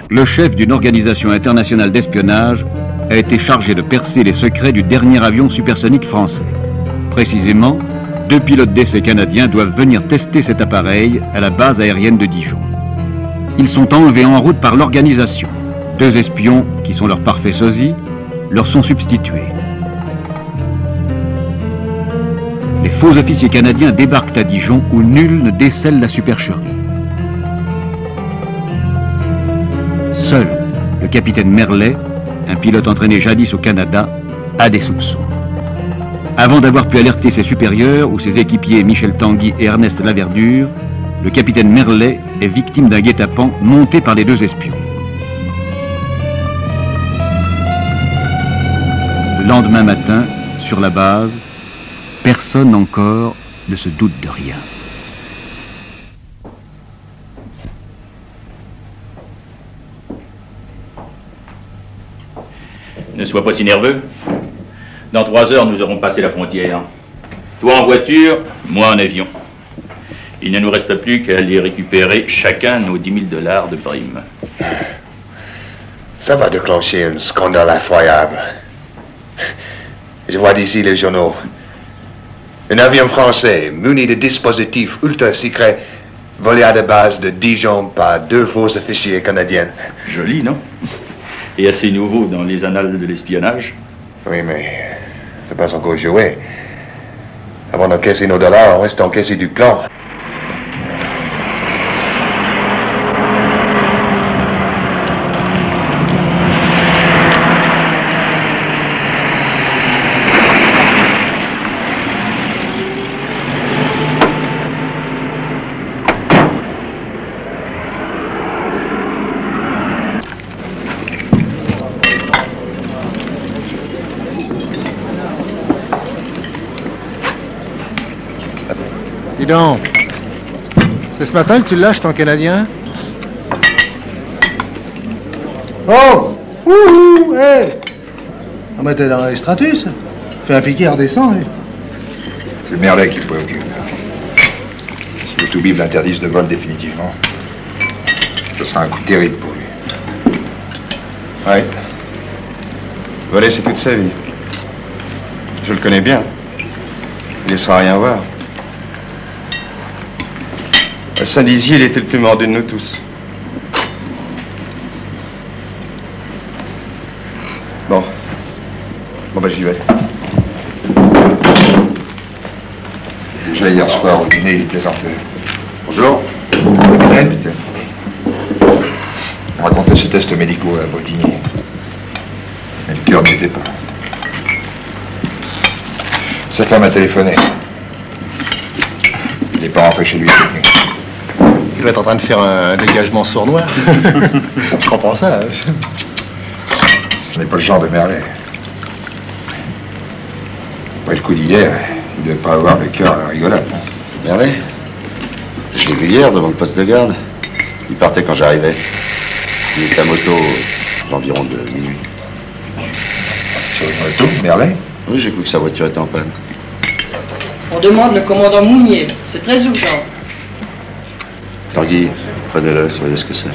le chef d'une organisation internationale d'espionnage a été chargé de percer les secrets du dernier avion supersonique français. Précisément, 2 pilotes d'essai canadiens doivent venir tester cet appareil à la base aérienne de Dijon. Ils sont enlevés en route par l'organisation. 2 espions, qui sont leurs parfaits sosies, leur sont substitués. Les faux officiers canadiens débarquent à Dijon où nul ne décèle la supercherie. Seul le capitaine Merlet, un pilote entraîné jadis au Canada, a des soupçons. Avant d'avoir pu alerter ses supérieurs ou ses équipiers Michel Tanguy et Ernest Laverdure, le capitaine Merlet est victime d'un guet-apens monté par les 2 espions. Le lendemain matin, sur la base, personne encore ne se doute de rien. Ne sois pas si nerveux. Dans 3 heures, nous aurons passé la frontière. Toi en voiture, moi en avion. Il ne nous reste plus qu'à aller récupérer chacun nos 10 000 $ de prime. Ça va déclencher un scandale effroyable. Je vois d'ici les journaux. Un avion français muni de dispositifs ultra secrets volé à la base de Dijon par 2 faux officiers canadiens. Joli, non? Et assez nouveau dans les annales de l'espionnage. Oui, mais c'est pas encore joué. Avant d'encaisser nos dollars, on reste encaisser du plan. Dis donc, c'est ce matin que tu lâches ton Canadien? Oh! Ouh! Hé! On mettait dans les stratus. Fais un piqué, redescend. C'est Merlet qui le préoccupe. Si le Toubib l'interdise de vol définitivement, ce sera un coup terrible pour lui. Oui. Voler, c'est toute sa vie. Je le connais bien. Il ne laissera rien voir. À Saint-Dizier, il était le plus mordu de nous tous. Bon. Bon, ben, j'y vais. Déjà hier soir, au dîner, il plaisantait. Bonjour. Capitaine, on racontait ses tests médicaux à Bottigny. Mais le cœur n'y était pas. Sa femme a téléphoné. Il n'est pas rentré chez lui cette nuit. Il doit être en train de faire un dégagement sournois. Je comprends ça. Ce n'est pas le genre de Merlet. Après le coup d'hier, il ne devait pas avoir le cœur à la rigolade. Merlet, je l'ai vu hier devant le poste de garde. Il partait quand j'arrivais. Il était à moto d'environ de minuit. Sur une moto, Merlet? Oui, j'ai cru que sa voiture était en panne. On demande le commandant Mounier. C'est très urgent. Tanguy, prenez-le, voyez ce que c'est.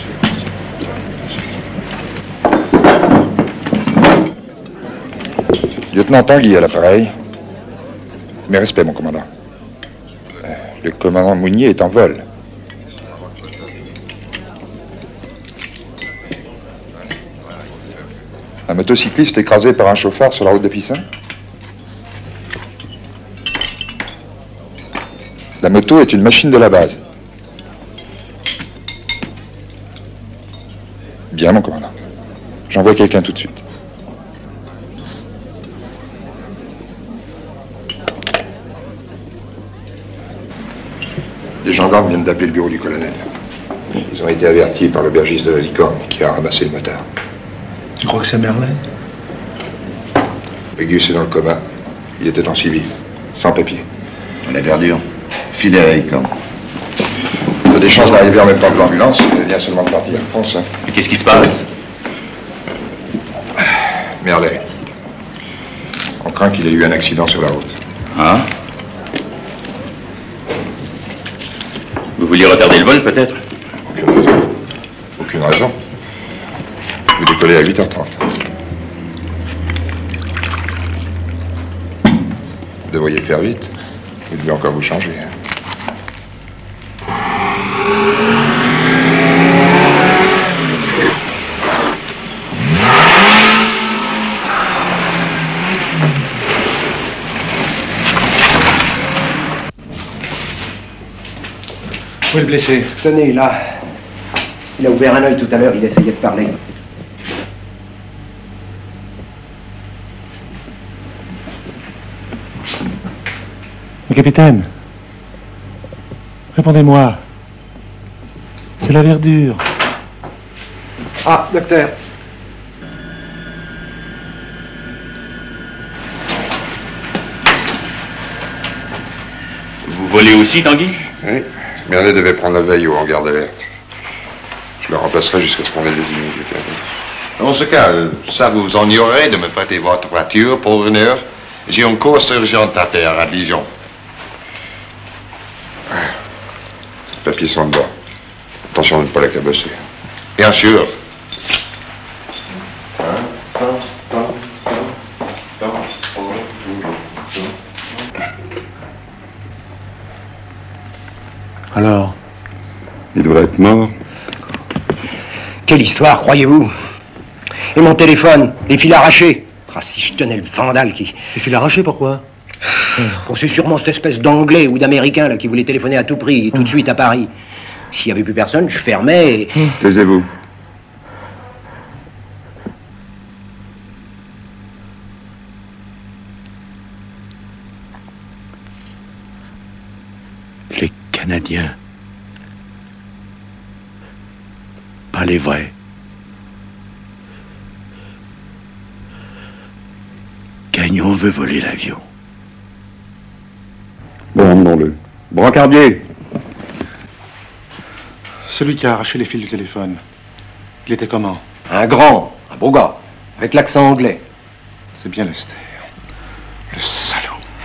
Lieutenant Tanguy à l'appareil. Mes respects, mon commandant. Le commandant Mounier est en vol. Un motocycliste écrasé par un chauffard sur la route de Fissin. La moto est une machine de la base. Bien, mon commandant. J'envoie quelqu'un tout de suite. Les gendarmes viennent d'appeler le bureau du colonel. Ils ont été avertis par l'aubergiste de la Licorne qui a ramassé le motard. Tu crois que c'est Merlet? Pégus est dans le coma. Il était en civil, sans papier. La verdure. Filé à la Licorne. Il a des chances d'arriver en même temps que l'ambulance. Il vient seulement de partir. Fonce. Mais qu'est-ce qui se passe? Merlet. On craint qu'il ait eu un accident sur la route. Hein? Vous vouliez retarder le vol, peut-être? Aucune raison. Aucune raison. Vous décollez à 8h30. Vous devriez faire vite. Vous devez encore vous changer. Hein. Où est le blessé? Tenez, là. Il a ouvert un œil tout à l'heure, il essayait de parler. Mais capitaine, répondez-moi. C'est la verdure. Ah, docteur. Vous volez aussi, Tanguy? Oui. Merlet devait prendre la veille au hangar d'alerte. Je le remplacerai jusqu'à ce qu'on ait le désigné du cadre. Dans ce cas, ça vous ennuierait de me prêter votre voiture pour une heure? J'ai une course urgente à faire à Dijon. Les papiers sont dedans. Attention de ne pas la cabosser. Bien sûr. Alors? Il devrait être mort. Quelle histoire, croyez-vous? Et mon téléphone, les fils arrachés. Ah, si je tenais le vandale qui... Les fils arrachés, pourquoi? Oh, c'est sûrement cette espèce d'anglais ou d'américain là qui voulait téléphoner à tout prix, et tout de suite à Paris. S'il n'y avait plus personne, je fermais et... Taisez-vous. Les Canadiens. Pas les vrais. Gagnon veut voler l'avion. Bon, emmenons-le. Brancardier. Celui qui a arraché les fils du téléphone. Il était comment? Un grand, un beau gars, avec l'accent anglais. C'est bien Lester. Le salaud.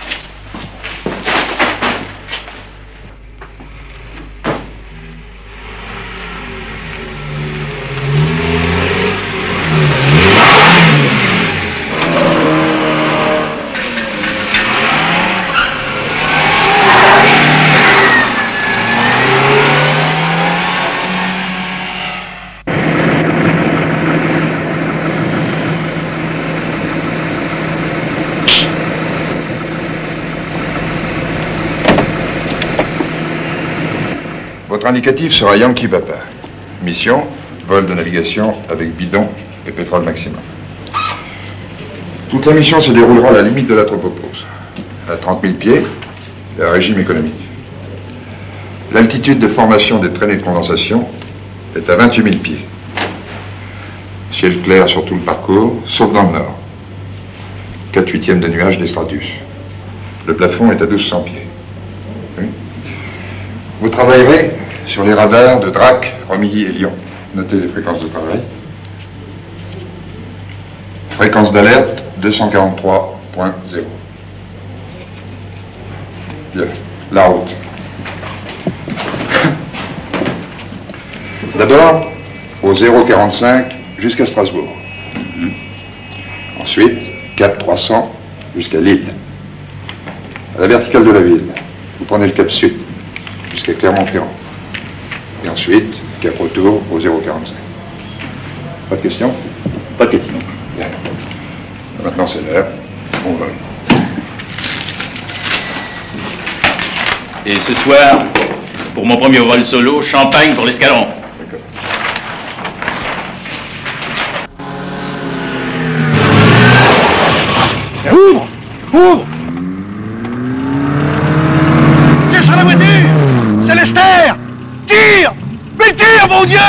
Votre indicatif sera Yankee Papa. Mission, vol de navigation avec bidon et pétrole maximum. Toute la mission se déroulera à la limite de la tropopause, à 30 000 pieds et à régime économique. L'altitude de formation des traînées de condensation est à 28 000 pieds. Ciel clair sur tout le parcours, sauf dans le nord. 4/8 de nuages des stratus. Le plafond est à 1200 pieds. Oui. Vous travaillerez sur les radars de Drac, Romilly et Lyon. Notez les fréquences de travail. Fréquence d'alerte 243.0. Bien, la route. D'abord, au 045 jusqu'à Strasbourg. Ensuite, cap 300 jusqu'à Lille. À la verticale de la ville, vous prenez le cap sud jusqu'à Clermont-Ferrand. Et ensuite, cap retour au 045. Pas de questions? Pas de questions. Bien. Maintenant, c'est l'heure. On vole. Et ce soir, pour mon premier vol solo, champagne pour l'escadron. Ouvre! Ouvre! Tire sur la voiture! C'est Lester! Tire! Mais tire, mon Dieu!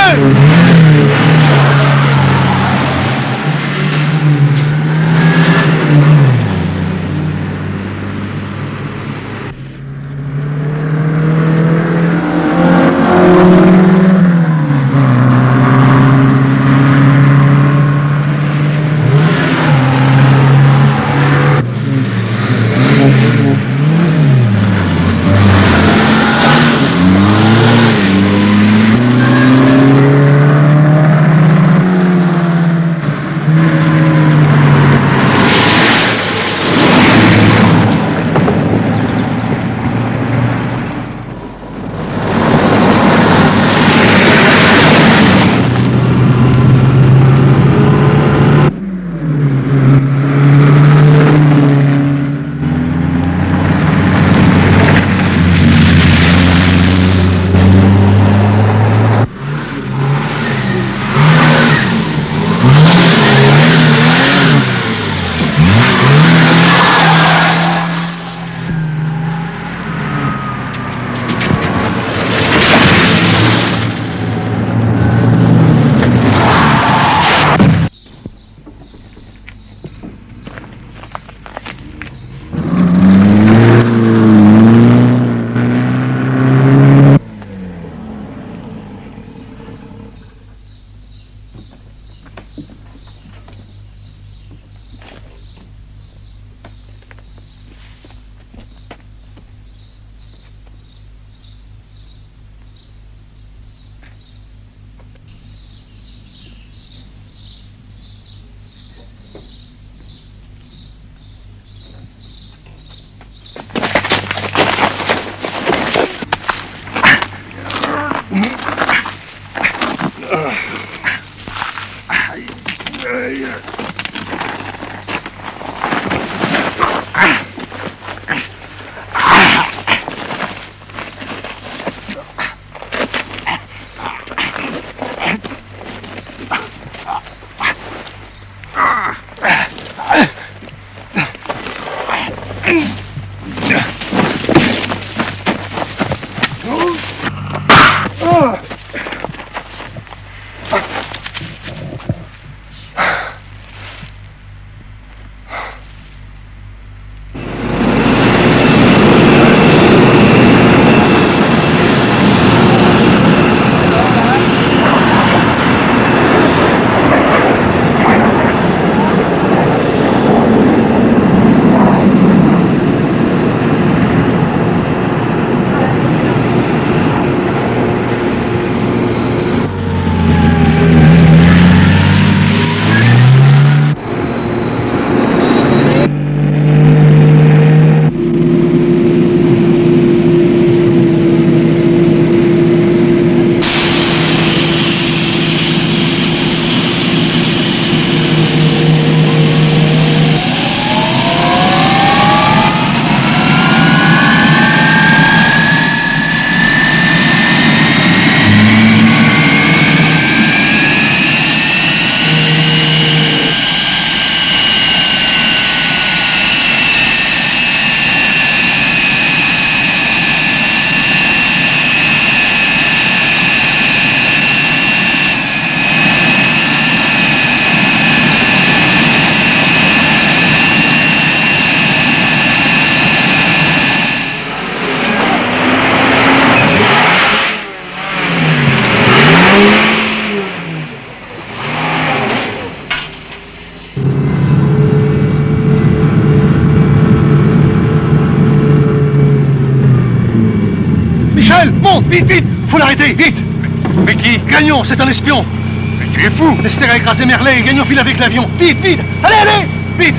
Michel, monte, vite, vite. Faut l'arrêter, vite. Mais qui? Gagnon, c'est un espion. Mais tu es fou. Laissez écraser Merlet et Gagnon file avec l'avion. Vite, vite. Allez, allez, vite.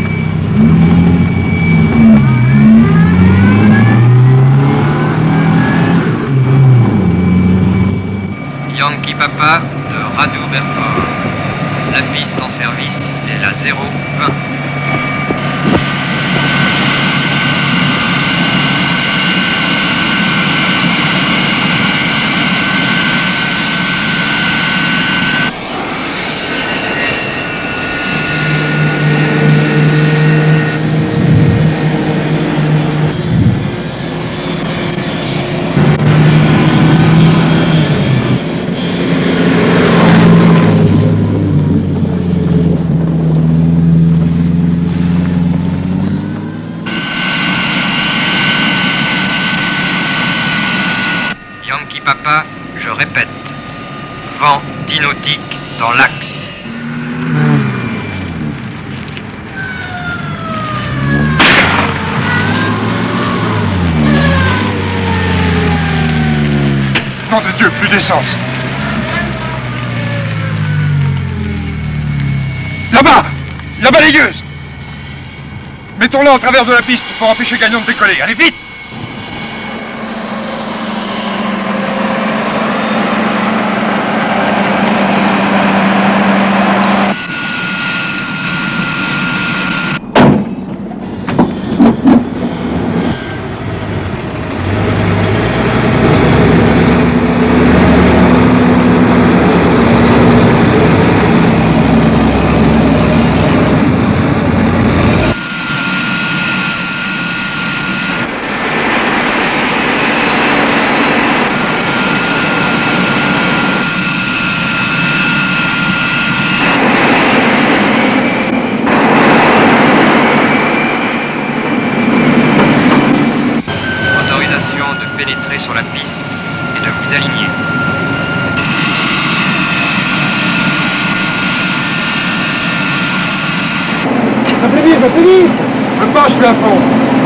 Yankee Papa de Radio Berport. La piste en service est la 020. Papa, je répète, vent dinautique dans l'axe. Nom de Dieu, plus d'essence. Là-bas! La balayeuse! Mettons-la en travers de la piste pour empêcher Gagnon de décoller. Allez, vite! Sur la piste et de vous aligner. Va plus vite, va plus vite. Je pars, je suis à fond.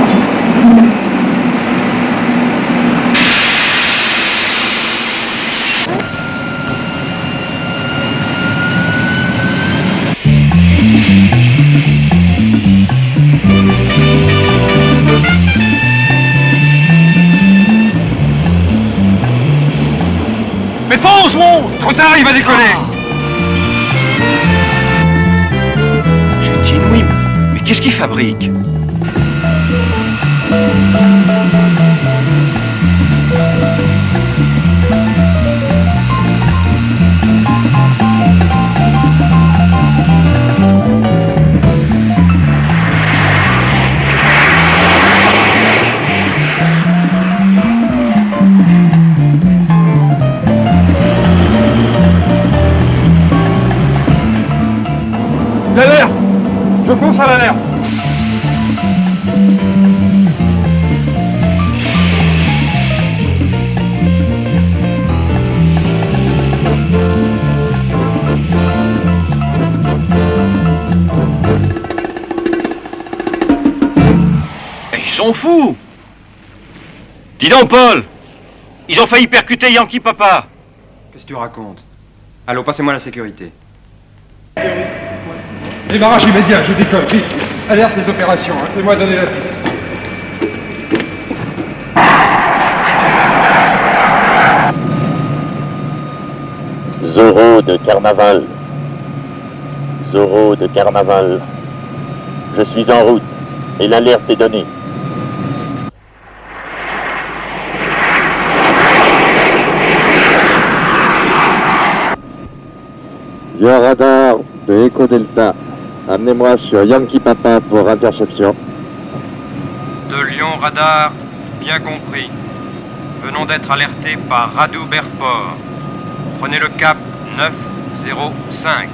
Mais fonce, mon! Trop tard, il va décoller. J'ai dit oui, mais qu'est-ce qu'il fabrique? L'alerte! Je fonce à l'alerte! Ils sont fous! Dis donc, Paul! Ils ont failli percuter Yankee Papa! Qu'est-ce que tu racontes? Allô, passez-moi la sécurité. Démarrage immédiat, je décolle, vite. Alerte les opérations, hein. Fais-moi donner la piste. Zorro de Carnaval. Zorro de Carnaval. Je suis en route et l'alerte est donnée. Lyon Radar de Echo Delta. Amenez-moi sur Yankee Papa pour interception. De Lyon Radar, bien compris. Venons d'être alertés par Radio Berport. Prenez le cap 905.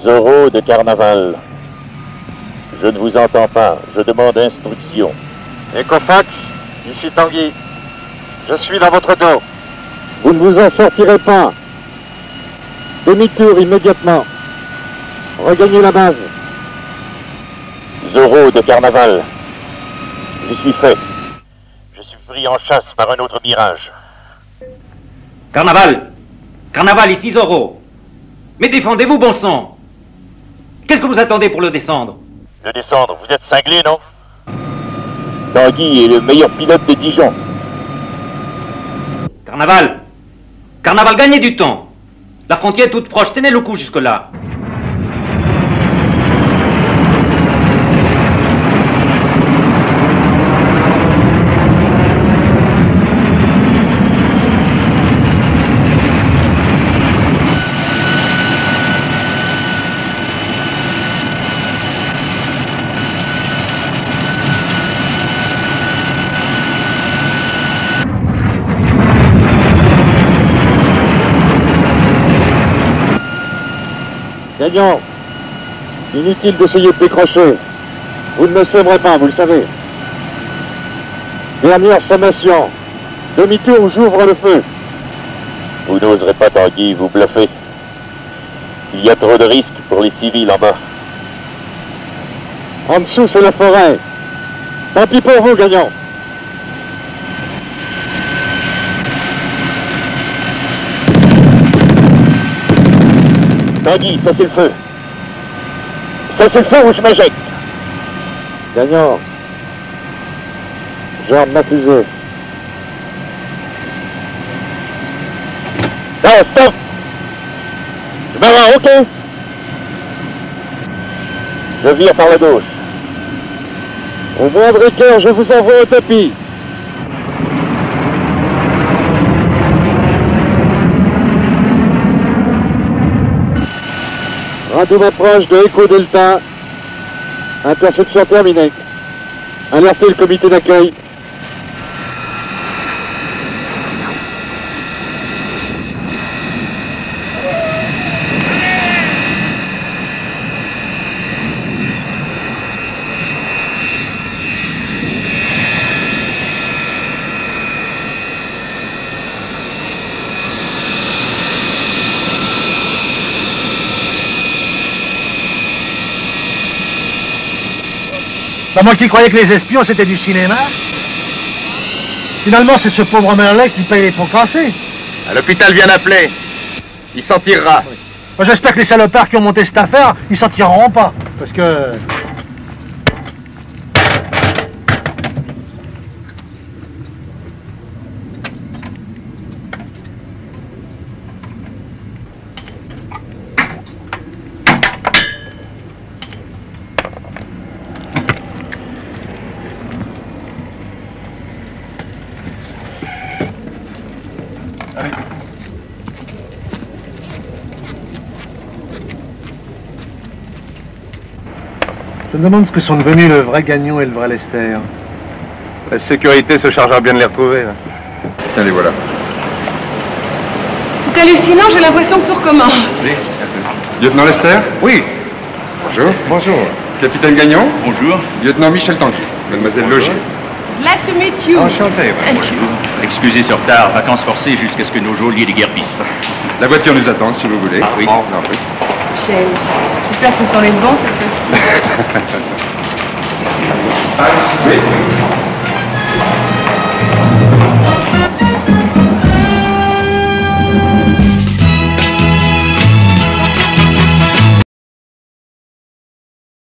Zorro de Carnaval. Je ne vous entends pas. Je demande instruction. Ecofax, ici Tanguy. Je suis dans votre dos. Vous ne vous en sortirez pas. Demi-tour immédiatement. Regagnez la base. Zorro de Carnaval. Je suis fait. Je suis pris en chasse par un autre mirage. Carnaval! Carnaval, ici Zorro! Mais défendez-vous, bon sang! Qu'est-ce que vous attendez pour le descendre? Le descendre, vous êtes cinglé, non? Tanguy est le meilleur pilote de Dijon. Carnaval! Carnaval, gagnez du temps! La frontière est toute proche, tenez le coup jusque-là. Gagnon, inutile d'essayer de décrocher. Vous ne me sèmerez pas, vous le savez. Dernière sommation. Demi-tour, j'ouvre le feu. Vous n'oserez pas, Tanguy, vous bluffez. Il y a trop de risques pour les civils en bas. En dessous, c'est la forêt. Tant pis pour vous, Gagnon. Tanguy, ça c'est le feu. Ça c'est le feu où je me jette. Gagnon. J'arme ma fusée. Non, stop. Je me rends, ok. Je vire par la gauche. Au moindre écart, je vous envoie au tapis. Radou m'approche de Echo Delta. Interception terminée. Alertez le comité d'accueil. Bah, moi qui croyais que les espions c'était du cinéma. Finalement c'est ce pauvre Merlet qui paye les pots cassés. L'hôpital vient d'appeler. Il s'en tirera. Moi, j'espère que les salopards qui ont monté cette affaire, ils s'en tireront pas. Parce que... Je me demande ce que sont devenus le vrai Gagnon et le vrai Lester. La sécurité se chargera bien de les retrouver. Là. Tiens, les voilà. C'est hallucinant, j'ai l'impression que tout recommence. Oui. Lieutenant Lester? Oui. Bonjour. Bonjour. Capitaine Gagnon? Bonjour. Lieutenant Michel Tanguy. Mademoiselle Logier. Glad to meet you. Enchanté. Excusez ce retard, vacances forcées jusqu'à ce que nos geôliers déguerpissent. La voiture nous attend, si vous voulez. Ah, oui. Non, oui. J'espère que ce sont les bons cette fois-ci. Ah, oui.